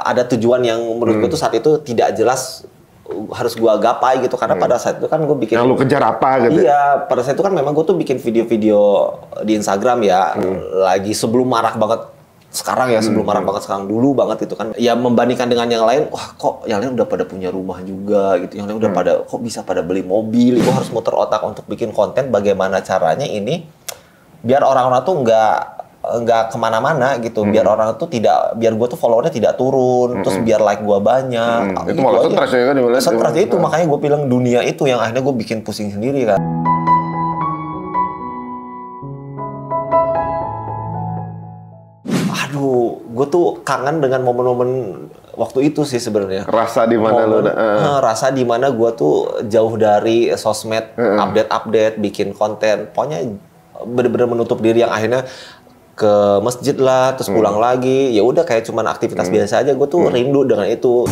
ada tujuan yang menurut gue tuh saat itu tidak jelas harus gue gapai gitu, karena pada saat itu kan gue bikin. Yang lu kejar apa gitu? Iya, pada saat itu kan memang gue tuh bikin video-video di Instagram ya, lagi sebelum marak banget sekarang ya, sebelum marak banget sekarang, dulu banget itu kan. Ya membandingkan dengan yang lain, wah kok yang lain udah pada punya rumah juga gitu, yang lain udah pada, kok bisa pada beli mobil, gue harus muter otak untuk bikin konten bagaimana caranya ini biar orang-orang tuh nggak kemana-mana gitu, biar orang tuh tidak, biar gue tuh followernya tidak turun, terus biar like gue banyak. Itu malah stres ya kan? Stres itu, makanya gue bilang dunia itu yang akhirnya gue bikin pusing sendiri kan. Aduh, gue tuh kangen dengan momen-momen waktu itu sih sebenarnya. Rasa di mana lu? Rasa di mana gue tuh jauh dari sosmed, update-update, bikin konten, pokoknya bener-bener menutup diri, yang akhirnya ke masjid lah, terus pulang lagi, ya udah kayak cuman aktivitas biasa aja. Gue tuh rindu dengan itu.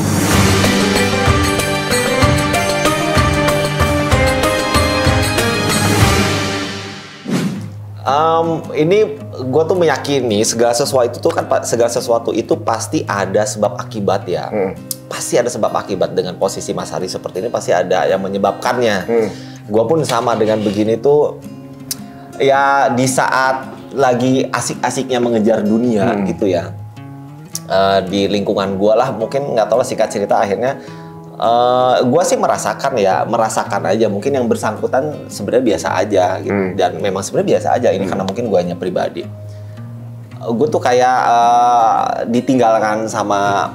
Ini gue tuh meyakini segala sesuatu itu pasti ada sebab akibat ya. Pasti ada sebab akibat. Dengan posisi Mas Hari seperti ini pasti ada yang menyebabkannya. Gue pun sama dengan begini tuh, ya di saat lagi asik-asiknya mengejar dunia gitu ya, di lingkungan gue lah, mungkin nggak tahu lah, singkat cerita akhirnya gue sih merasakan aja, mungkin yang bersangkutan sebenarnya biasa aja gitu, dan memang sebenarnya biasa aja ini karena mungkin gue hanya pribadi. Gue tuh kayak ditinggalkan sama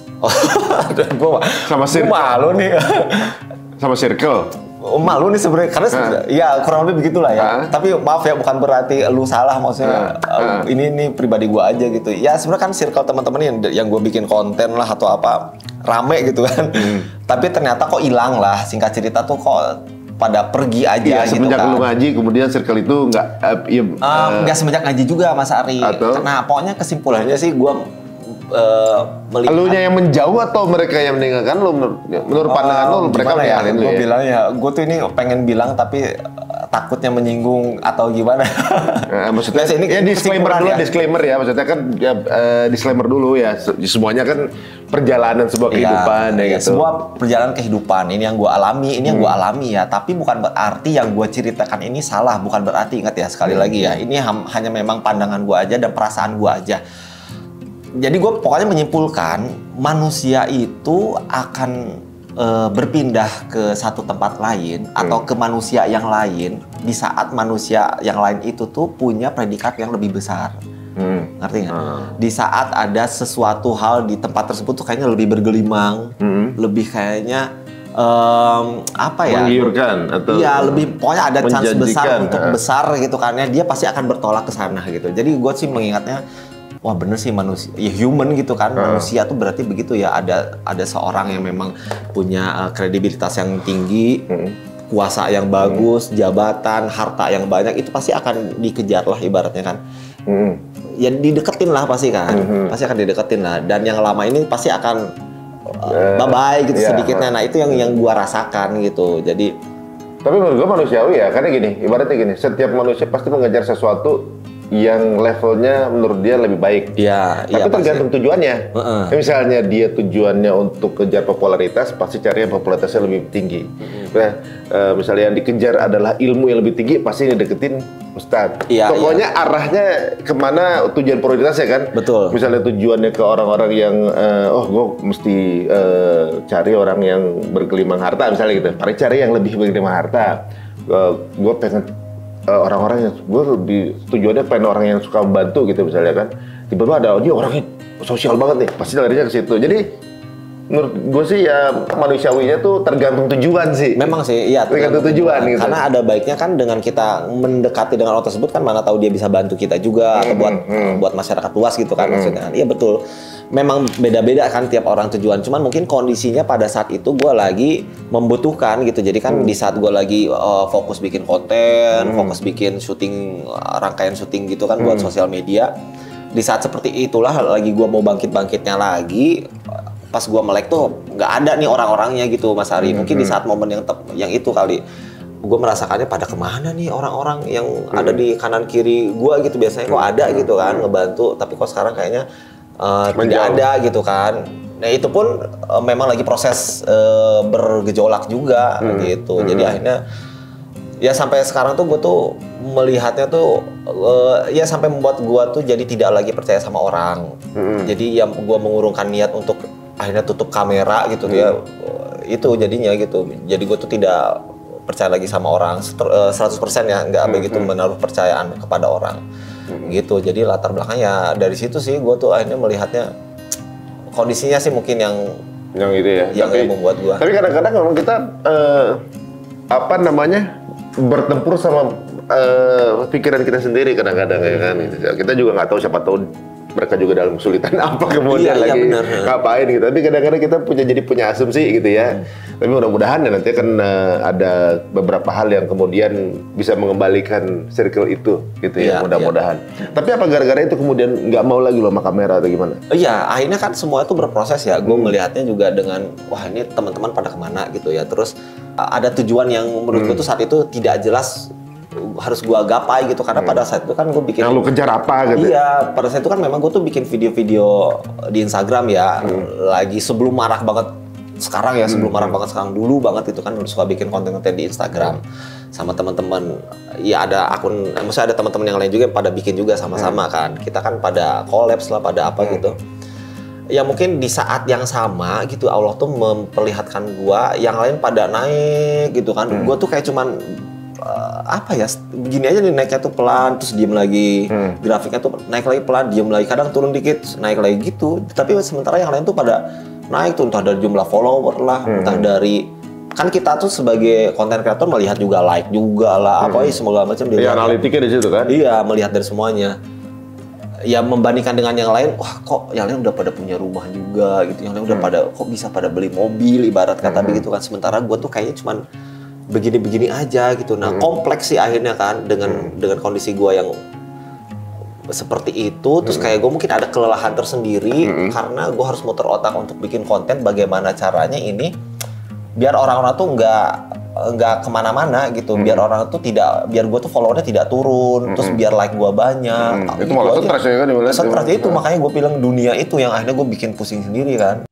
sama circle. Malu nih Sama circle. Malu nih sebenarnya, karena ya kurang lebih begitulah ya. Tapi maaf ya, bukan berarti lu salah, maksudnya ini pribadi gua aja gitu. Ya sebenarnya kan circle teman-teman yang gua bikin konten lah atau apa rame gitu kan. Tapi ternyata kok hilang lah, singkat cerita tuh kok pada pergi aja gitu kan. Semenjak lu ngaji, kemudian circle itu nggak semenjak ngaji juga Mas Ari. Karena pokoknya kesimpulannya sih gua melihat. Elunya yang menjauh atau mereka yang meninggalkan lu? Menurut pandangan lu, mereka meninggalin lu ya? Gue bilang ya, gue tuh ini pengen bilang tapi takutnya menyinggung atau gimana. Maksudnya ini ya disclaimer ya, maksudnya kan disclaimer dulu ya. Semuanya kan perjalanan sebuah kehidupan ya gitu. Sebuah perjalanan kehidupan, ini yang gue alami, ya. Tapi bukan berarti yang gue ceritakan ini salah, bukan berarti, ingat ya sekali lagi ya. Ini hanya memang pandangan gue aja dan perasaan gue aja. Jadi gue pokoknya menyimpulkan manusia itu akan berpindah ke satu tempat lain atau ke manusia yang lain di saat manusia yang lain itu tuh punya predikat yang lebih besar. Ngerti nggak? Di saat ada sesuatu hal di tempat tersebut tuh kayaknya lebih bergelimang, lebih kayaknya apa ya? Menggiurkan atau? Iya, lebih pokoknya ada chance besar untuk besar gitu karena dia pasti akan bertolak ke sana gitu. Jadi gue sih mengingatnya, wah bener sih manusia, ya human gitu kan, manusia tuh berarti begitu ya, ada seorang yang memang punya kredibilitas yang tinggi, kuasa yang bagus, jabatan, harta yang banyak, itu pasti akan dikejar lah ibaratnya kan. Ya dideketin lah pasti kan, pasti akan dideketin lah, dan yang lama ini pasti akan bye-bye gitu sedikitnya. Nah itu yang gua rasakan gitu, jadi. Tapi menurut gua manusiawi ya, karena gini, ibaratnya gini, setiap manusia pasti mengejar sesuatu yang levelnya menurut dia lebih baik. Tapi tergantung tujuannya. Misalnya dia tujuannya untuk kejar popularitas, pasti cari yang popularitasnya lebih tinggi. Misalnya yang dikejar adalah ilmu yang lebih tinggi, pasti dideketin ustadz. Pokoknya arahnya kemana tujuan prioritasnya kan. Betul. Misalnya tujuannya ke orang-orang yang, gue mesti cari orang yang bergelimang harta, misalnya gitu. Cari yang lebih bergelimang harta. Gue pengen orang-orang yang gue lebih tujuannya pengen orang yang suka membantu gitu misalnya kan, tiba-tiba ada dia orangnya sosial banget nih, pasti larinya ke situ. Jadi menurut gue sih ya manusiawinya tuh tergantung tujuan sih. Memang sih, iya tergantung tujuan gitu. Karena ada baiknya kan dengan kita mendekati dengan orang tersebut kan, mana tahu dia bisa bantu kita juga atau buat masyarakat luas gitu kan maksudnya. Iya betul. Memang beda-beda kan tiap orang tujuan. Cuman mungkin kondisinya pada saat itu gue lagi membutuhkan gitu. Jadi kan di saat gue lagi fokus bikin konten, fokus bikin syuting, rangkaian syuting gitu kan buat sosial media. Di saat seperti itulah lagi gue mau bangkit-bangkitnya lagi. Pas gue melek tuh nggak ada nih orang-orangnya gitu Mas Ari. Mungkin di saat momen yang itu kali gue merasakannya pada kemana nih orang-orang yang ada di kanan kiri gue gitu. Biasanya kok ada gitu kan ngebantu, tapi kok sekarang kayaknya tidak ada gitu kan. Nah itu pun memang lagi proses bergejolak juga gitu. Jadi akhirnya ya sampai sekarang tuh gue tuh melihatnya tuh ya sampai membuat gue tuh jadi tidak lagi percaya sama orang. Jadi ya gue mengurungkan niat untuk akhirnya tutup kamera gitu ya. Itu jadinya gitu. Jadi gue tuh tidak percaya lagi sama orang 100% ya, nggak begitu menaruh percayaan kepada orang. Gitu. Jadi latar belakangnya dari situ sih gue tuh akhirnya melihatnya kondisinya sih mungkin yang itu ya. Yang membuat gue. Tapi kadang-kadang memang kita bertempur sama pikiran kita sendiri kadang-kadang ya kan. Kita juga nggak tahu, siapa tahu mereka juga dalam kesulitan apa kemudian lagi ngapain gitu. Tapi kadang-kadang kita punya asumsi gitu ya. Tapi mudah-mudahan ya nanti akan ada beberapa hal yang kemudian bisa mengembalikan circle itu gitu ya, mudah-mudahan. Tapi apa gara-gara itu kemudian nggak mau lagi lo sama kamera atau gimana? Iya, akhirnya kan semua itu berproses ya. Gue melihatnya juga dengan wah ini teman-teman pada kemana gitu ya. Terus ada tujuan yang menurut gue tuh saat itu tidak jelas harus gua gapai gitu, karena pada saat itu kan gue bikin yang lu kejar apa gitu. Iya, pada saat itu kan memang gue tuh bikin video-video di Instagram ya, lagi sebelum marak banget sekarang ya, sebelum marak banget sekarang, dulu banget itu kan suka bikin konten-konten di Instagram sama teman-teman. Ya ada akun, maksudnya ada teman-teman yang lain juga yang pada bikin juga sama-sama kan. Kita kan pada collabs lah, pada apa gitu. Ya mungkin di saat yang sama gitu Allah tuh memperlihatkan gua, yang lain pada naik gitu kan. Gua tuh kayak cuman apa ya, begini aja nih, naiknya tuh pelan terus diem lagi, grafiknya tuh naik lagi pelan diem lagi, kadang turun dikit naik lagi gitu. Tapi sementara yang lain tuh pada naik tuh, entah dari jumlah follower lah, entah dari, kan kita tuh sebagai konten kreator melihat juga like juga lah, apa ya segala macam. Iya, analitiknya di situ kan. Iya, melihat dari semuanya. Ya membandingkan dengan yang lain, wah kok yang lain udah pada punya rumah juga gitu, yang lain udah pada kok bisa pada beli mobil ibarat kata begitu kan. Sementara gue tuh kayaknya cuman begini-begini aja gitu. Nah kompleks sih akhirnya kan dengan kondisi gue yang seperti itu. Terus kayak gue mungkin ada kelelahan tersendiri karena gue harus muter otak untuk bikin konten bagaimana caranya ini biar orang-orang tuh nggak kemana-mana gitu, biar orang tuh tidak, biar gue tuh followernya tidak turun, terus biar like gue banyak. Itu malah stres ya kan? Stres itu makanya gue bilang dunia itu yang akhirnya gue bikin pusing sendiri kan.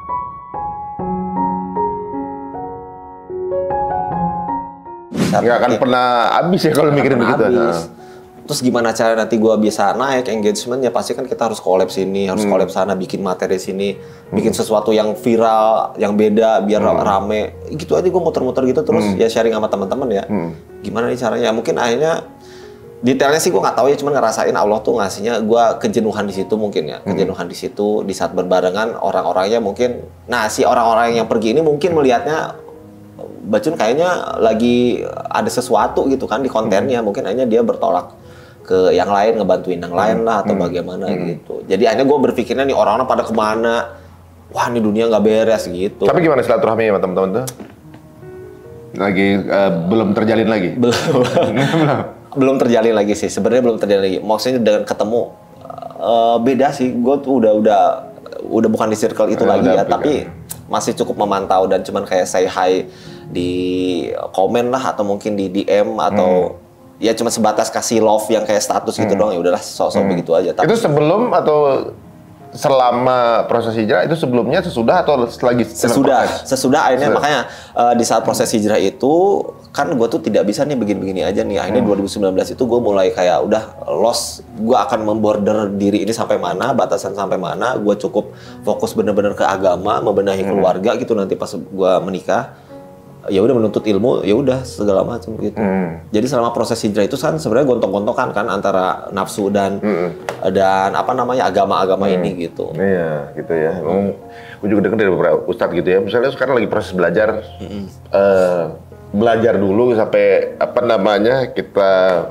Nggak akan pernah habis ya kalau mikirin begitu. Terus gimana cara nanti gue bisa naik engagementnya? Pasti kan kita harus collab sini, harus collab sana, bikin materi sini, bikin sesuatu yang viral, yang beda, biar rame. Gitu aja gue muter-muter gitu terus ya sharing sama teman-teman ya. Gimana nih caranya? Mungkin akhirnya detailnya sih gue nggak tahu ya, cuman ngerasain Allah tuh ngasihnya gue kejenuhan di situ mungkin ya, kejenuhan di situ di saat berbarengan orang-orangnya mungkin. Nah si orang-orang yang pergi ini mungkin melihatnya Bacun kayaknya lagi ada sesuatu gitu kan di kontennya, mungkin akhirnya dia bertolak ke yang lain, ngebantuin yang lain lah atau bagaimana gitu. Jadi akhirnya gue berpikirnya nih orang-orang pada kemana, wah ini dunia nggak beres gitu. Tapi gimana silaturahmi sama teman-teman tuh? Lagi belum terjalin lagi? Belum terjalin lagi sih, sebenarnya belum terjalin lagi. Maksudnya dengan ketemu beda sih, gue tuh udah bukan di circle itu lagi ya, tapi masih cukup memantau dan cuman kayak say hi di komen lah atau mungkin di DM atau ya cuma sebatas kasih love yang kayak status gitu doang, ya udahlah sosok begitu aja. Tapi itu sebelum atau selama proses hijrah, itu sebelumnya, sesudah atau lagi? Sesudah akhirnya makanya di saat proses hijrah itu kan gue tuh tidak bisa nih begini-begini aja nih. Akhirnya 2019 itu gue mulai kayak udah lost, gue akan memborder diri ini sampai mana, batasan sampai mana, gue cukup fokus bener-bener ke agama, membenahi keluarga gitu, nanti pas gue menikah ya udah menuntut ilmu, ya udah segala macam gitu. Jadi selama proses hijrah itu kan sebenarnya gontok-gontokan kan antara nafsu dan apa namanya agama-agama ini gitu. Iya, gitu ya. Gue juga dengar dari beberapa ustadz gitu ya. Misalnya sekarang lagi proses belajar, belajar dulu sampai apa namanya kita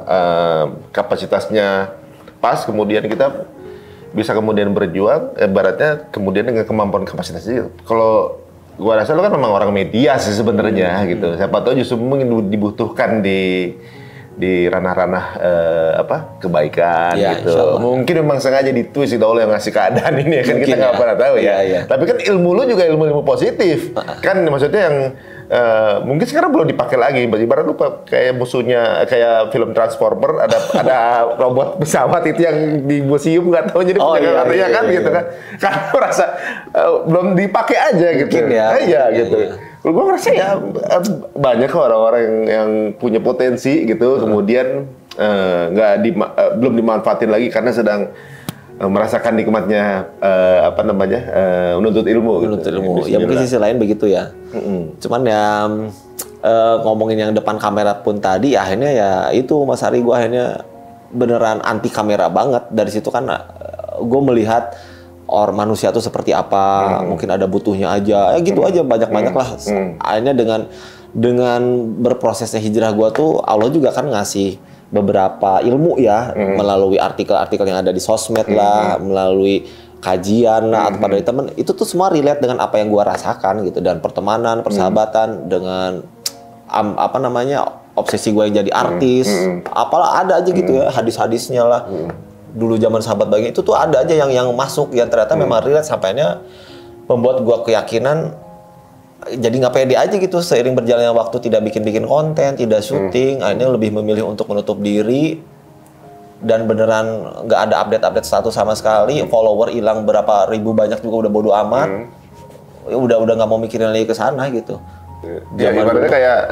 kapasitasnya pas, kemudian kita bisa kemudian berjuang. Ibaratnya kemudian dengan kemampuan kapasitasnya. Kalau gua rasa lo kan memang orang media sih sebenarnya gitu. Siapa tahu justru mungkin dibutuhkan di ranah-ranah kebaikan gitu. Mungkin memang sengaja ditwist itu Allah yang ngasih keadaan ini ya kan, kita nggak pernah tahu ya. Tapi kan ilmu lu juga ilmu positif kan, maksudnya yang mungkin sekarang belum dipakai lagi. Ibarat lu kayak musuhnya kayak film Transformer ada robot pesawat itu yang di museum nggak tahu jadi artinya kan gitu kan. Karena merasa belum dipakai aja gitu. Gitu. Gue ngerasa ya banyak orang-orang yang punya potensi gitu, kemudian belum dimanfaatin lagi karena sedang merasakan nikmatnya menuntut ilmu. Ya mungkin sisi lain begitu ya. Cuman ya ngomongin yang depan kamera pun tadi, akhirnya ya itu Mas Ari, gue akhirnya beneran anti kamera banget. Dari situ kan gue melihat manusia tuh seperti apa, mungkin ada butuhnya aja, gitu aja banyak-banyak lah. Akhirnya dengan berprosesnya hijrah gue tuh, Allah juga kan ngasih beberapa ilmu ya, melalui artikel-artikel yang ada di sosmed lah, melalui kajian lah, atau dari temen, itu tuh semua relate dengan apa yang gua rasakan gitu, dan pertemanan, persahabatan, dengan obsesi gua yang jadi artis, apalah ada aja gitu ya, hadis-hadisnya lah. Dulu zaman sahabat bahagia itu tuh ada aja yang masuk, yang ternyata memang relate, sampainya membuat gua keyakinan jadi nggak pede aja gitu, seiring berjalannya waktu tidak bikin konten, tidak syuting, akhirnya lebih memilih untuk menutup diri, dan beneran nggak ada update status sama sekali, follower hilang berapa ribu banyak juga udah bodo amat, udah nggak mau mikirin lagi ke sana gitu. Ya ibaratnya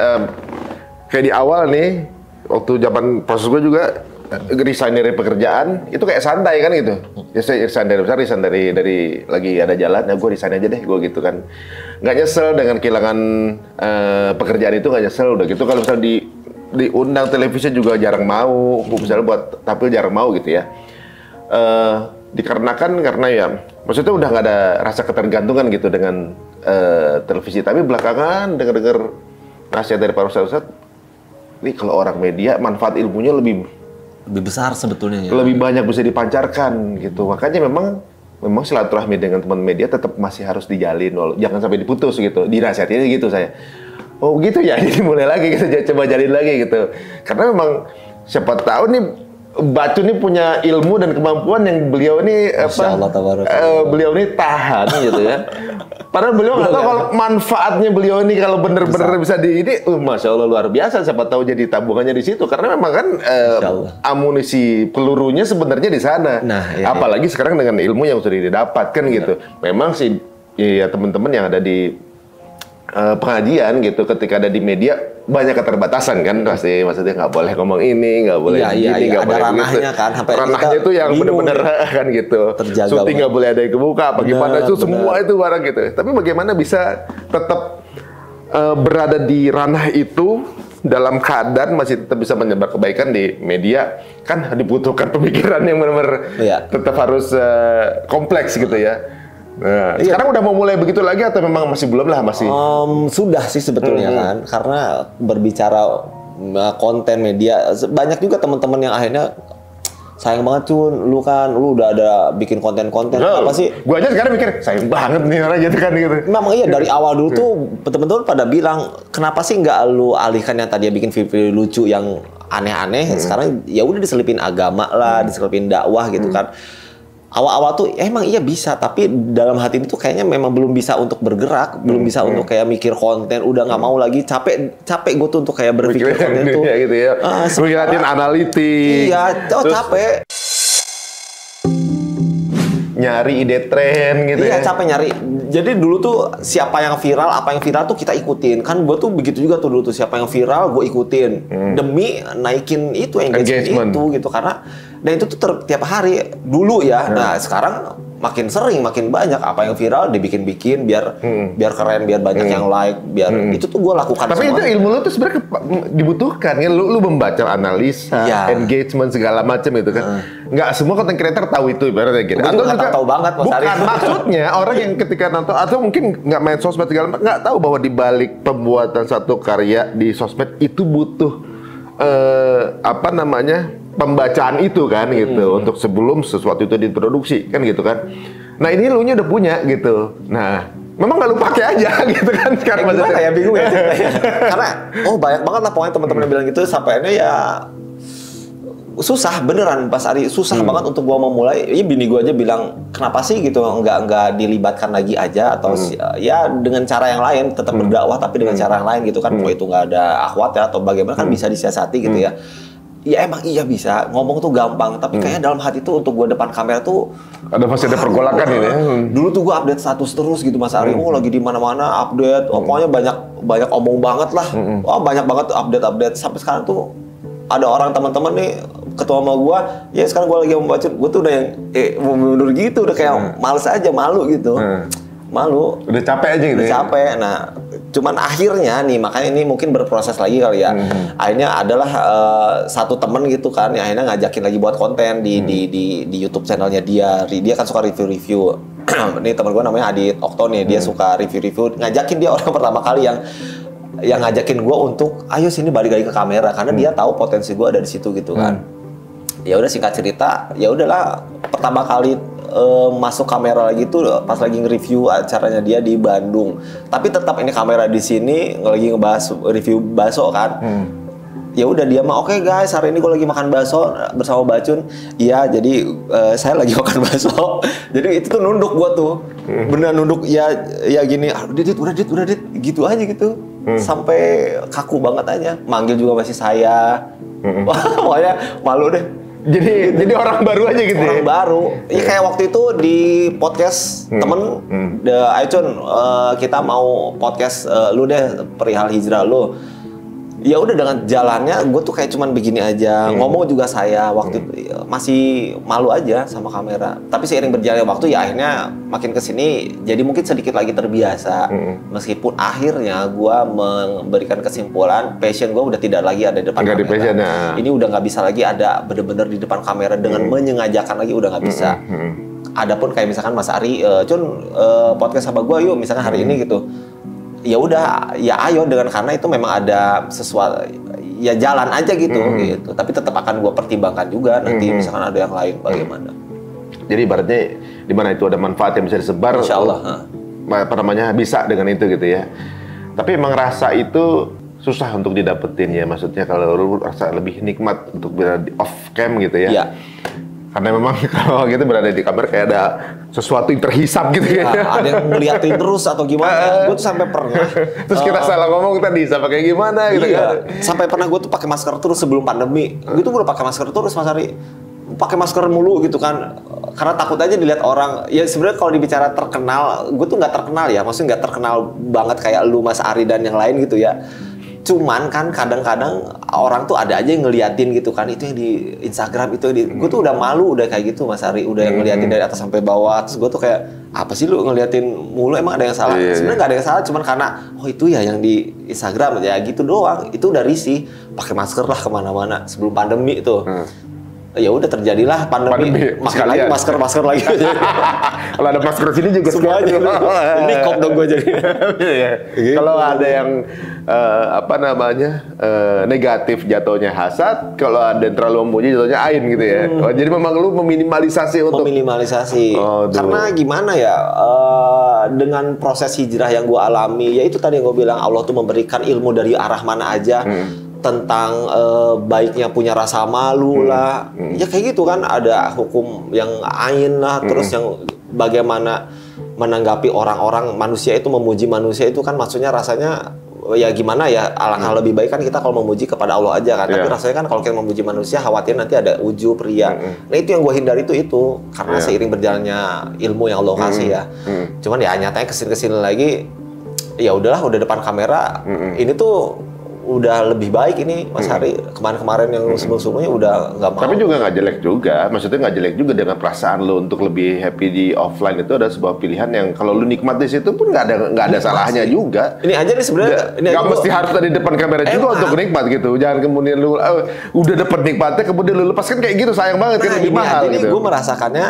kayak di awal nih, waktu zaman proses gue juga resign dari pekerjaan itu kayak santai kan gitu. Ya saya resign dari lagi ada jalan, ya gue resign aja deh, gue gitu kan. Nggak nyesel dengan kehilangan pekerjaan itu, nggak nyesel udah gitu. Kalau misalnya diundang televisi juga jarang mau, misalnya buat tampil jarang mau gitu ya. Dikarenakan karena ya maksudnya udah nggak ada rasa ketergantungan gitu dengan televisi. Tapi belakangan dengar nasihat dari para ustadz, ini kalau orang media manfaat ilmunya lebih besar sebetulnya ya. Lebih banyak bisa dipancarkan gitu. Makanya memang silaturahmi dengan teman media tetap masih harus dijalin, jangan sampai diputus gitu. Dinasihatin gitu saya. Oh gitu ya, jadi mulai lagi gitu, coba jalin lagi gitu. Karena memang siapa tahu nih Bacu nih punya ilmu dan kemampuan yang beliau ini beliau ini tahan gitu ya. Padahal beliau nggak tahu kalau manfaatnya beliau ini kalau bener-bener bisa masya Allah luar biasa. Siapa tahu jadi tabungannya di situ, karena memang kan amunisi pelurunya sebenarnya di sana. Nah, apalagi sekarang dengan ilmu yang sudah didapatkan gitu. Memang sih ya teman-teman yang ada di pengajian gitu, ketika ada di media banyak keterbatasan kan, pasti maksudnya nggak boleh ngomong ini, nggak boleh gini, nggak boleh begitu kan, ranahnya itu yang benar-benar kan gitu, syuting nggak boleh ada yang kebuka, apa gimana itu semua itu barang gitu. Tapi bagaimana bisa tetap berada di ranah itu dalam keadaan masih tetap bisa menyebar kebaikan di media, kan dibutuhkan pemikiran yang benar-benar tetap harus kompleks gitu ya. Nah, sekarang udah mau mulai begitu lagi atau memang masih belum lah, masih? Sudah sih sebetulnya kan, karena berbicara konten media, banyak juga teman-teman yang akhirnya sayang banget Cun, lu udah ada bikin konten-konten apa sih? Gua aja sekarang mikir sayang banget nih orang gitu kan gitu. Memang iya, dari awal dulu tuh teman-teman pada bilang kenapa sih nggak lu alihkan yang tadi bikin video lucu yang aneh-aneh, sekarang ya udah diselipin agama lah, diselipin dakwah gitu kan. Awal-awal tuh emang iya bisa, tapi dalam hati itu kayaknya memang belum bisa untuk bergerak, belum bisa untuk kayak mikir konten, udah nggak mau lagi, capek gue tuh untuk kayak berpikir konten tuh. Ya gitu ya. Ngeliatin analitik. Iya, capek. Nyari ide tren gitu ya. Iya, capek nyari. Jadi dulu tuh siapa yang viral, apa yang viral tuh kita ikutin. Kan gue tuh begitu juga tuh dulu tuh, siapa yang viral gue ikutin. Demi naikin itu engagement itu gitu, karena dan itu tuh tiap hari dulu ya. Nah, sekarang makin sering, makin banyak apa yang viral dibikin-bikin biar keren, biar banyak yang like, biar itu tuh gue lakukan. Tapi semua. Itu ilmu lu tuh sebenarnya dibutuhkan kan, lu membaca analisa, engagement segala macam itu kan. Nggak semua content creator tahu itu ibaratnya gitu. Atau juga tahu banget Mas Ari. Bukan maksudnya orang yang ketika nonton atau mungkin nggak main sosmed segala macam nggak tahu bahwa di balik pembuatan satu karya di sosmed itu butuh pembacaan itu kan gitu untuk sebelum sesuatu itu diproduksi kan gitu kan. Nah ini lu nya udah punya gitu. Nah memang nggak lu pakai aja gitu kan sekarang. Gimana ya, bingung ya. Karena banyak banget lah pokoknya teman-teman yang bilang gitu, sampainya ya susah beneran Mas Ari, susah banget untuk gua memulai. Iya bini gua aja bilang kenapa sih gitu nggak dilibatkan lagi aja atau ya dengan cara yang lain tetap berdakwah tapi dengan cara yang lain gitu kan. Kalau itu nggak ada akhwat ya atau bagaimana kan bisa disiasati gitu ya. Ya emang iya bisa ngomong tuh gampang tapi kayaknya dalam hati tuh untuk gua depan kamera tuh masih ada pergolakan ini ya. Dulu tuh gua update status terus gitu Mas Ari. Oh lagi di mana-mana update. Pokoknya banyak omong banget lah. Oh banyak banget update sampai sekarang tuh ada orang teman-teman nih ketua sama gua, ya sekarang gua lagi membaca, gua tuh udah yang mau mundur gitu, udah kayak males aja, malu gitu. Malu. Udah capek aja gitu. Udah capek. Nah, cuman akhirnya nih, makanya ini mungkin berproses lagi kali ya. Akhirnya adalah satu temen gitu kan, yang akhirnya ngajakin lagi buat konten di YouTube channelnya dia. Dia kan suka review-review. Ini temen gua namanya Adit Okto nih, dia suka review-review. Ngajakin dia orang pertama kali yang ngajakin gue untuk ayo sini balik lagi ke kamera karena dia tahu potensi gue ada di situ gitu kan. Ya udah singkat cerita, ya udahlah pertama kali masuk kamera lagi tuh pas lagi nge-review acaranya dia di Bandung. Tapi tetap ini kamera di sini lagi ngebahas review bakso kan. Ya udah dia mah oke guys, hari ini gue lagi makan bakso bersama Bacun. Iya, jadi saya lagi makan bakso. Jadi itu tuh nunduk gue tuh. Bener nunduk ya gini, udah dit gitu aja gitu. Sampai kaku banget aja. Manggil juga masih saya. Pokoknya malu deh. Jadi orang baru aja gitu. Orang baru. Iya kayak waktu itu di podcast temen Aicun kita mau podcast lu deh perihal hijrah lu. Ya udah dengan jalannya gue tuh kayak cuman begini aja. Ngomong juga saya waktu itu masih malu aja sama kamera. Tapi seiring berjalannya waktu ya akhirnya makin kesini jadi mungkin sedikit lagi terbiasa. Meskipun akhirnya gue memberikan kesimpulan passion gue udah tidak lagi ada di depan kamera. Ini udah nggak bisa lagi ada bener-bener di depan kamera dengan menyengajakan lagi udah nggak bisa. Adapun kayak misalkan Mas Ari, Cun podcast sama gue yuk misalkan hari ini gitu. Ya udah, ya ayo dengan karena itu memang ada sesuatu ya jalan aja gitu gitu. Tapi tetap akan gue pertimbangkan juga nanti misalkan ada yang lain bagaimana. Jadi ibaratnya di mana itu ada manfaat yang bisa disebar. Insya Allah. Apa namanya bisa dengan itu gitu ya. Tapi emang rasa itu susah untuk didapetin ya. Maksudnya kalau lu rasa lebih nikmat untuk berada di off cam gitu ya. Iya. Karena memang kalau gitu berada di kamera kayak ada sesuatu yang terhisap gitu ya. Ada yang ngeliatin terus atau gimana. Gue tuh sampai pernah. Terus kita salah ngomong kita disapa kayak gimana gitu kan. Sampai pernah gue tuh pakai masker terus sebelum pandemi. Gue tuh udah pakai masker terus Mas Ari. Pakai masker mulu gitu kan. Karena takut aja dilihat orang. Ya sebenarnya kalau dibicara terkenal, gue tuh nggak terkenal ya. Maksudnya nggak terkenal banget kayak lu Mas Ari dan yang lain gitu ya. Cuman kan kadang-kadang orang tuh ada aja yang ngeliatin gitu kan, itu yang di Instagram itu gue tuh udah malu udah kayak gitu Mas Ari, udah yang ngeliatin dari atas sampai bawah. Terus gue tuh kayak apa sih lu ngeliatin mulu, emang ada yang salah? Sebenarnya nggak ada yang salah, cuman karena oh itu ya yang di Instagram ya gitu doang. Itu udah risih, pakai masker lah kemana-mana sebelum pandemi itu. Ya udah terjadilah pandemi makin lagi masker lagi. Kalau ada masker sini juga semuanya. Ini kop dong gue jadi. Gitu. Kalau ada yang negatif jatuhnya hasad, kalau ada yang terlalu memuji jatuhnya ain gitu ya. Jadi memang lu meminimalisasi untuk karena gimana ya dengan proses hijrah yang gue alami, ya itu tadi yang gue bilang Allah tuh memberikan ilmu dari arah mana aja. Tentang baiknya punya rasa malu lah, ya kayak gitu kan, ada hukum yang ain lah, terus yang bagaimana menanggapi orang-orang manusia itu memuji manusia itu kan maksudnya rasanya ya gimana ya, alangkah lebih baik kan kita kalau memuji kepada Allah aja kan, tapi rasanya kan kalau kita memuji manusia khawatir nanti ada ujub ria. Nah itu yang gue hindari itu karena seiring berjalannya ilmu yang Allah kasih ya. Cuman ya nyatanya kesini lagi ya udahlah, udah depan kamera ini tuh udah lebih baik ini Mas Hari. Kemarin-kemarin yang sebelum-sebelumnya udah nggak mau. Tapi juga nggak jelek juga, maksudnya nggak jelek juga dengan perasaan lo untuk lebih happy di offline. Itu ada sebuah pilihan yang kalau lo nikmat di situ pun nggak ada salahnya juga. Ini aja nih sebenarnya nggak mesti harus ada di depan kamera juga untuk nikmat gitu. Jangan kemudian lo udah dapet nikmatnya kemudian lo lepas, kan kayak gitu sayang banget, kan lebih mahal gitu. Ini gue merasakannya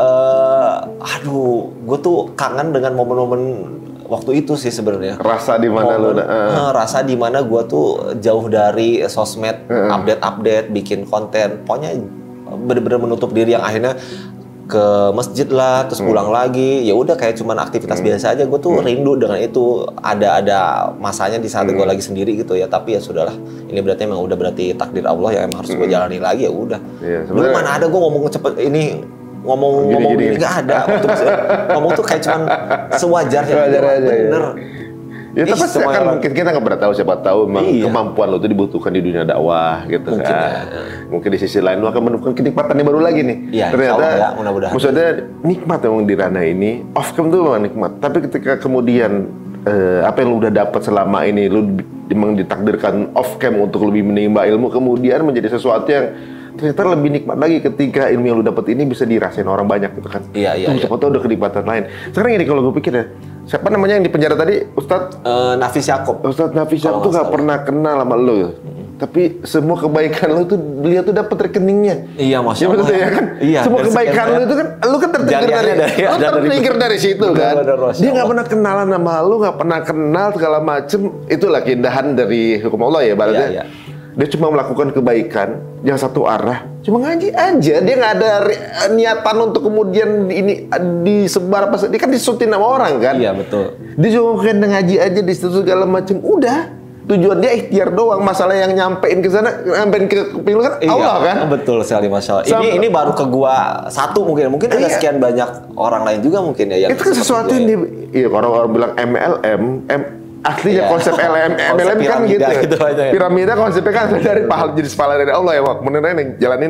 gue tuh kangen dengan momen-momen waktu itu sih sebenarnya. Rasa di mana lu? Rasa di mana gue tuh jauh dari sosmed, update bikin konten, pokoknya bener-bener menutup diri yang akhirnya ke masjid lah, terus pulang lagi, ya udah kayak cuman aktivitas biasa aja. Gue tuh rindu dengan itu. Ada masanya di saat gue lagi sendiri gitu ya. Tapi ya sudahlah, ini berarti emang udah berarti takdir Allah yang emang harus gue jalani lagi, ya udah. Dulu mana ada gue ngomong cepet ini ngomong gini nggak ada. Waktu ngomong tuh kayak cuman sewajarnya. Bener. Ya tapi kan mungkin kita nggak pernah tahu, siapa tahu memang kemampuan lo itu dibutuhkan di dunia dakwah gitu mungkin kan. Mungkin di sisi lain lo akan menemukan kenikmatan yang baru lagi nih. Ternyata ya, maksudnya nikmat memang di ranah ini. Off cam tuh memang nikmat. Tapi ketika kemudian apa yang lo udah dapat selama ini lo memang ditakdirkan off cam untuk lebih menimba ilmu, kemudian menjadi sesuatu yang ternyata lebih nikmat lagi ketika ilmu yang lu dapat ini bisa dirasain orang banyak gitu kan. Siapa tahu udah kenikmatan lain. Sekarang ini kalau gue pikir ya, siapa namanya yang di penjara tadi? Ustadz Nafis Yaakob. Ustadz Nafis Yaakob tuh gak pernah kenal sama lu. Tapi semua kebaikan lu tuh beliau tuh dapat rekeningnya. Iya, Masya Allah. Ya kan? Semua kebaikan lu itu kan, lu kan tertrigger dari situ kan. Dia gak pernah kenalan sama lu, gak pernah kenal segala macem. Itulah keindahan dari hukum Allah ya, ibaratnya. Dia cuma melakukan kebaikan yang satu arah, cuma ngaji aja. Dia nggak ada niatan untuk kemudian ini disebar apa. Dia kan disutin sama orang kan. Iya betul. Dia cuma kan ngaji aja di situ segala macam. Udah, tujuan dia ikhtiar doang. Masalah yang nyampein ke sana, nyampein ke kuping lu kan Allah kan. Betul sekali, Masya Allah. Ini baru ke gua satu mungkin ada sekian banyak orang lain juga mungkin ya. Yang itu kan sesuatu yang orang-orang bilang MLM. Aslinya konsep MLM kan gitu piramida konsepnya kan dari pahala dari Allah ya, kemudian yang jalanin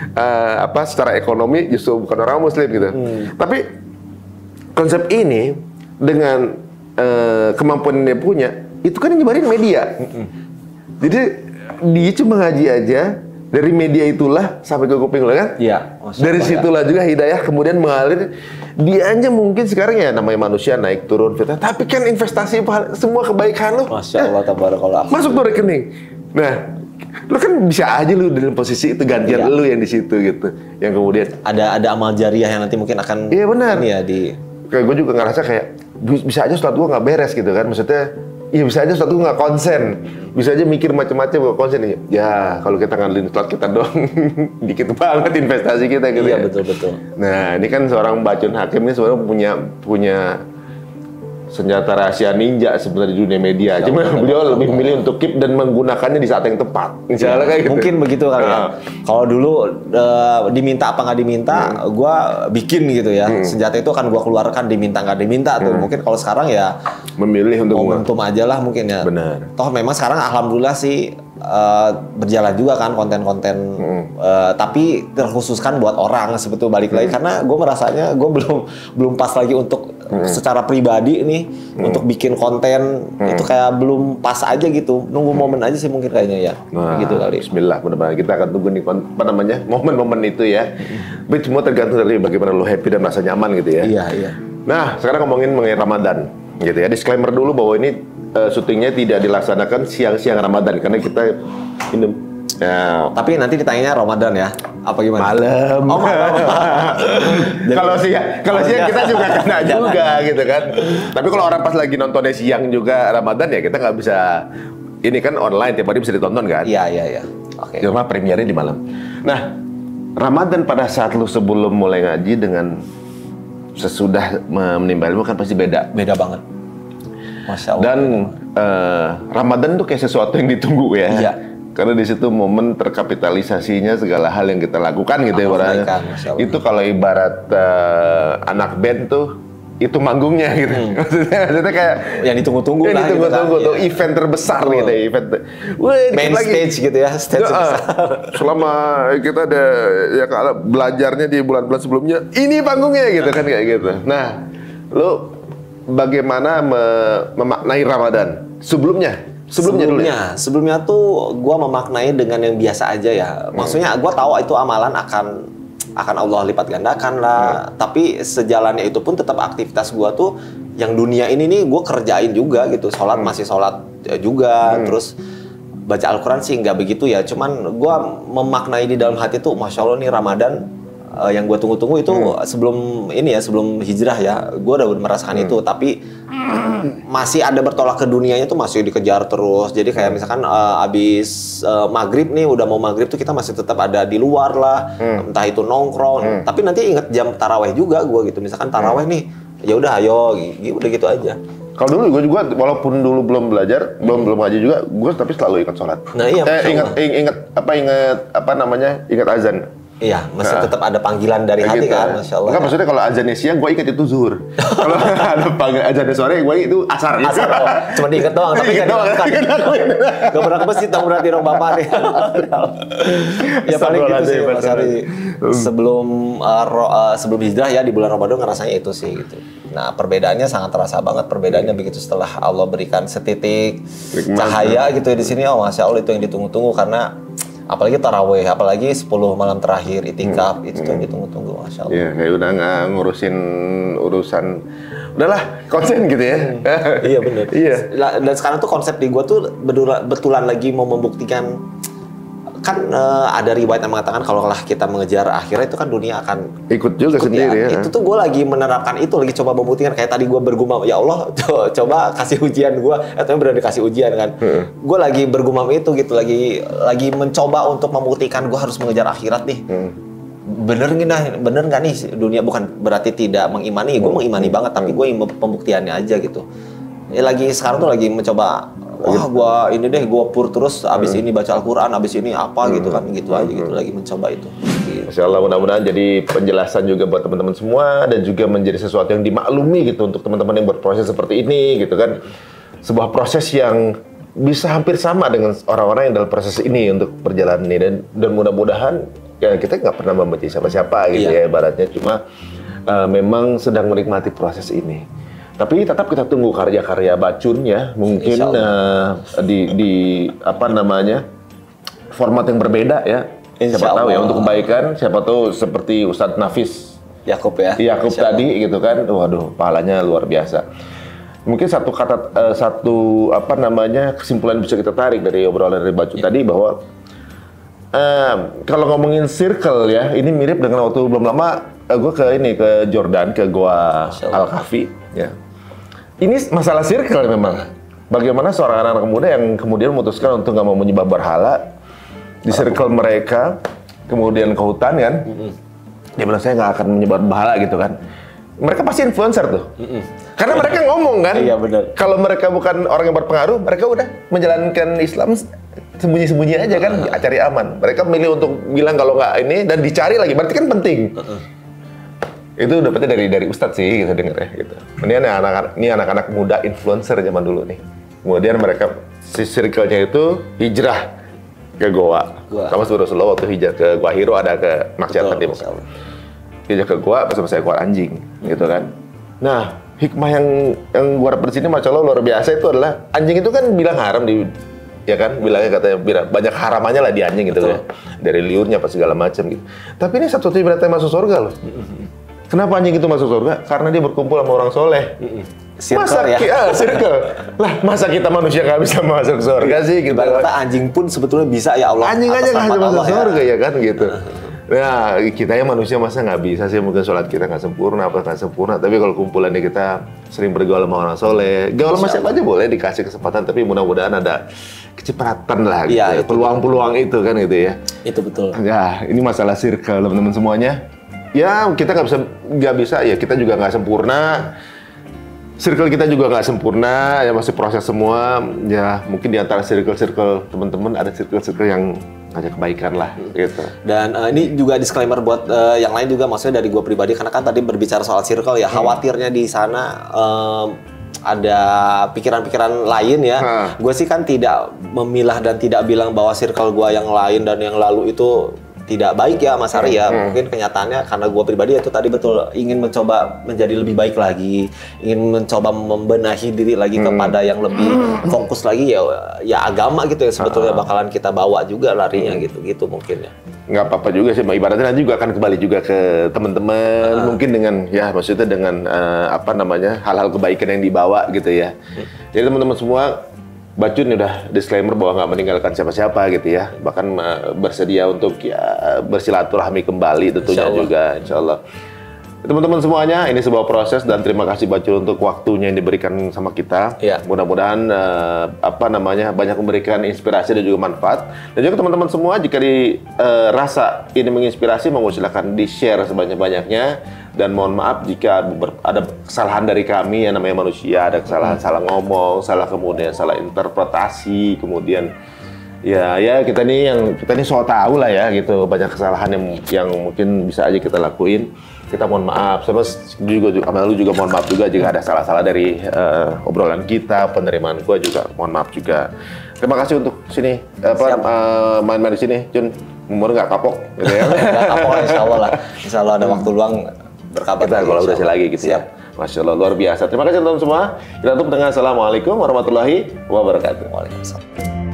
secara ekonomi justru bukan orang muslim gitu. Tapi konsep ini dengan kemampuan yang dia punya itu kan yang nyebarin media. Jadi dia cuma ngaji aja, dari media itulah sampai ke kuping lo kan. Dari situlah juga hidayah kemudian mengalir. Dia aja mungkin sekarang ya namanya manusia naik turun fitnah, tapi kan investasi semua kebaikan lo. Masya Allah, tabarakallah. Masuk tuh rekening. Nah, lo kan bisa aja lu dalam posisi itu gantian lu yang di situ gitu. Yang kemudian ada amal jariah yang nanti mungkin akan. Iya benar. Kayak gue juga ngerasa kayak bisa aja sholat gue nggak beres gitu kan. Maksudnya iya bisa aja suatu nggak konsen, bisa aja mikir macam-macam nggak konsen. Ya kalau kita ngandelin sholat kita dong, dikit banget investasi kita gitu. Iya betul. Nah ini kan seorang Bacun Hakim ini sebenarnya punya senjata rahasia ninja sebenarnya di dunia media. Cuma beliau lebih memilih untuk keep dan menggunakannya di saat yang tepat. Misalnya kayak gitu. Mungkin begitu kali ya. Kalau dulu diminta apa nggak diminta, gue bikin gitu ya. Senjata itu akan gue keluarkan diminta nggak diminta tuh. Mungkin kalau sekarang ya memilih untuk momentum aja lah mungkin ya. Benar. Toh memang sekarang alhamdulillah sih berjalan juga kan konten-konten tapi terkhususkan buat orang sebetulnya balik lagi karena gue merasanya gue belum pas lagi untuk secara pribadi nih untuk bikin konten itu kayak belum pas aja gitu, nunggu momen aja sih mungkin kayaknya ya. Gitu kali. Bismillah, mudah-mudahan kita akan tunggu nih momen-momen itu ya. Tapi semua tergantung dari bagaimana lo happy dan merasa nyaman gitu ya. Iya. Nah sekarang ngomongin mengenai Ramadan gitu ya. Disclaimer dulu bahwa ini syutingnya tidak dilaksanakan siang-siang Ramadan karena kita minum. Tapi nanti ditanyanya Ramadan ya, apa gimana? Malam. Oh malam. Kalau siang kita juga kena juga gitu kan. Tapi kalau orang pas lagi nontonnya siang juga Ramadan ya kita nggak bisa. Ini kan online tiap hari bisa ditonton kan? Iya. Oke. Cuma premiernya di malam. Nah Ramadan pada saat lu sebelum mulai ngaji dengan sesudah menimba ilmu kan pasti beda. Beda banget. Masya Allah. Dan Ramadan tuh kayak sesuatu yang ditunggu ya. Iya. Karena di situ momen terkapitalisasinya segala hal yang kita lakukan gitu ya ibaratnya. Itu kalau ibarat anak band tuh itu manggungnya gitu. Maksudnya kayak yang ditunggu-tunggu lah. Yang ditunggu-tunggu tuh event terbesar gitu ya. Main stage gitu ya. Stage besar. Selama kita ada ya kalau belajarnya di bulan-bulan sebelumnya ini panggungnya gitu kan kayak gitu. Nah, lu bagaimana memaknai Ramadan sebelumnya tuh gue memaknai dengan yang biasa aja ya. Maksudnya gue tahu itu amalan akan Allah lipat gandakan lah. Tapi sejalannya itu pun tetap aktivitas gue tuh yang dunia ini nih gue kerjain juga gitu. Sholat masih sholat juga. Terus baca Al-Quran sih nggak begitu ya. Cuman gue memaknai di dalam hati tuh, Masya Allah nih Ramadan yang gue tunggu-tunggu itu sebelum ini ya, sebelum hijrah ya, gue udah merasakan itu. Tapi masih ada bertolak ke dunianya tuh masih dikejar terus. Jadi kayak misalkan abis maghrib nih, udah mau maghrib tuh kita masih tetap ada di luar lah, entah itu nongkrong. Tapi nanti inget jam taraweh juga gue gitu. Misalkan taraweh nih, ya udah ayo, udah gitu aja. Kalau dulu gue juga walaupun dulu belum belajar, belum ngaji juga, gue tapi selalu ingat sholat. Nah iya. Ingat azan. Iya, masih tetap ada panggilan dari hati gitu. kan, Masya Allah. Enggak, maksudnya kalau azannya siang, gue ingat itu zuhur. Kalau ada panggilan azannya sore, gue itu asar. Asar, cuma diingat doang, tapi nggak dilakukan. Gak pernah ke masjid, dong berarti dong Bapak nih. Ya paling gitu sih, Mas Ari. Sebelum hijrah ya, di bulan Ramadan ngerasanya itu sih gitu. Nah, perbedaannya sangat terasa banget. Perbedaannya begitu setelah Allah berikan setitik cahaya gitu di sini. Oh, Masya Allah, itu yang ditunggu-tunggu karena apalagi taraweh, apalagi 10 malam terakhir itikaf, itu tuh yang ditunggu-tunggu, Masya Allah. Iya, kayak udah nggak ngurusin urusan, udahlah konsen gitu ya. Iya benar. Iya. Dan sekarang tuh konsep di gua tuh betulan lagi mau membuktikan. Kan ada riwayat yang mengatakan kalau kita mengejar akhirat itu kan dunia akan ikut juga sendiri ya. Itu tuh gue lagi menerapkan itu, lagi coba membuktikan. Kayak tadi gue bergumam, ya Allah coba kasih ujian gue, atau benar dikasih ujian kan. Gue lagi bergumam itu gitu, lagi mencoba untuk membuktikan gue harus mengejar akhirat nih. Bener nggak nih dunia, bukan berarti tidak mengimani, gue mengimani banget, tapi gue ingin pembuktiannya aja gitu. Ya lagi sekarang tuh lagi mencoba, wah gue pur terus, abis ini baca Al-Quran, abis ini apa gitu kan, gitu aja gitu, lagi mencoba itu. Masya Allah, mudah-mudahan jadi penjelasan juga buat teman-teman semua, dan juga menjadi sesuatu yang dimaklumi gitu untuk teman-teman yang berproses seperti ini gitu kan. Sebuah proses yang bisa hampir sama dengan orang-orang yang dalam proses ini untuk perjalanan ini, dan mudah-mudahan ya kita nggak pernah membenci siapa-siapa gitu ya ibaratnya, cuma memang sedang menikmati proses ini. Tapi tetap kita tunggu karya-karya bacunnya, mungkin di apa namanya, format yang berbeda ya. Siapa tahu ya untuk kebaikan, siapa tahu seperti Ustadz Nafis Yakub ya. Yakub tadi gitu kan, waduh pahalanya luar biasa. Mungkin satu kesimpulan bisa kita tarik dari obrolan dari bacun tadi bahwa kalau ngomongin circle ya, ini mirip dengan waktu belum lama gue ke Jordan, ke Gua Al-Kahfi ya. Ini masalah circle memang. Bagaimana seorang anak muda yang kemudian memutuskan untuk nggak mau menyembah berhala di circle mereka, kemudian ke hutan kan? Dia bilang saya nggak akan menyembah berhala gitu kan? Mereka pasti influencer tuh, karena mereka ngomong kan? Iya benar. Kalau mereka bukan orang yang berpengaruh, mereka udah menjalankan Islam sembunyi-sembunyi aja kan, cari aman. Mereka milih untuk bilang kalau nggak ini dan dicari lagi, berarti kan penting. Itu dapetnya dari Ustadz sih kita denger ya gitu. Ini anak-anak muda influencer zaman dulu nih. Kemudian mereka si circle-nya itu hijrah ke Goa. Sama seperti Rasulullah waktu hijrah ke Gua Hiro, ada ke Maksiatan di Mekah. Hijrah ke Goa bersama saya keluar anjing gitu kan. Nah, hikmah yang gua dapat di sini Masya Allah luar biasa itu adalah anjing itu kan bilang haram ya kan, bilangnya katanya banyak haramannya lah di anjing gitu ya. Dari liurnya apa segala macam gitu. Tapi ini satu-satunya binatang masuk surga loh. Kenapa anjing itu masuk surga? Karena dia berkumpul sama orang soleh. Circle. Lah, masa kita manusia nggak bisa masuk surga sih? Gitu. Kata anjing pun sebetulnya bisa ya Allah. Anjing aja nggak bisa masuk surga ya kan gitu. Nah, kita ya manusia masa nggak bisa sih, mungkin sholat kita nggak sempurna, apa nggak sempurna. Tapi kalau kumpulannya kita sering bergaul sama orang soleh, gaul sama siapa aja boleh dikasih kesempatan. Tapi mudah-mudahan ada kecepatan lah, gitu. Ya, peluang-peluang itu kan gitu ya. Itu betul. Ya, ini masalah circle teman-teman semuanya. Ya kita nggak bisa ya, kita juga nggak sempurna, circle kita juga nggak sempurna ya, masih proses semua ya. Mungkin di antara circle teman-teman ada circle yang ngajak kebaikan lah gitu. Dan ini juga disclaimer buat yang lain juga, maksudnya dari gue pribadi, karena kan tadi berbicara soal circle ya, khawatirnya di sana ada pikiran-pikiran lain ya. Gue sih kan tidak memilah dan tidak bilang bahwa circle gue yang lain dan yang lalu itu tidak baik ya Mas Ari ya. Mungkin kenyataannya karena gue pribadi itu tadi betul ingin mencoba menjadi lebih baik lagi, ingin mencoba membenahi diri lagi kepada yang lebih fokus lagi ya agama gitu ya, sebetulnya bakalan kita bawa juga larinya gitu mungkin ya. Nggak apa-apa juga sih, ibaratnya nanti juga akan kembali juga ke teman-teman, mungkin dengan ya maksudnya dengan hal-hal kebaikan yang dibawa gitu ya. Jadi teman-teman semua Bacun udah disclaimer bahwa nggak meninggalkan siapa-siapa gitu ya. Bahkan bersedia untuk ya, bersilaturahmi kembali tentunya juga, insya Allah. Teman-teman semuanya, ini sebuah proses dan terima kasih Bacul untuk waktunya yang diberikan sama kita. Ya. Mudah-mudahan banyak memberikan inspirasi dan juga manfaat. Dan juga teman-teman semua jika dirasa ini menginspirasi, mau silakan di-share sebanyak-banyaknya. Dan mohon maaf jika ada kesalahan dari kami, yang namanya manusia, ada kesalahan salah ngomong, kemudian salah interpretasi, kemudian ya kita nih so tahu lah ya gitu, banyak kesalahan yang mungkin bisa aja kita lakuin. Kita mohon maaf, sama lu juga mohon maaf juga jika ada salah-salah dari obrolan kita, penerimaan gua juga mohon maaf juga. Terima kasih untuk sini main-main di sini, Jun. Umur nggak kapok gitu ya. Nggak kapok, insya Allah ada waktu luang berkabar kita kolaborasi lagi gitu ya. Masya Allah, luar biasa. Terima kasih teman-teman semua. Kita tutup dengan assalamualaikum warahmatullahi wabarakatuh. Waalaikumsalam.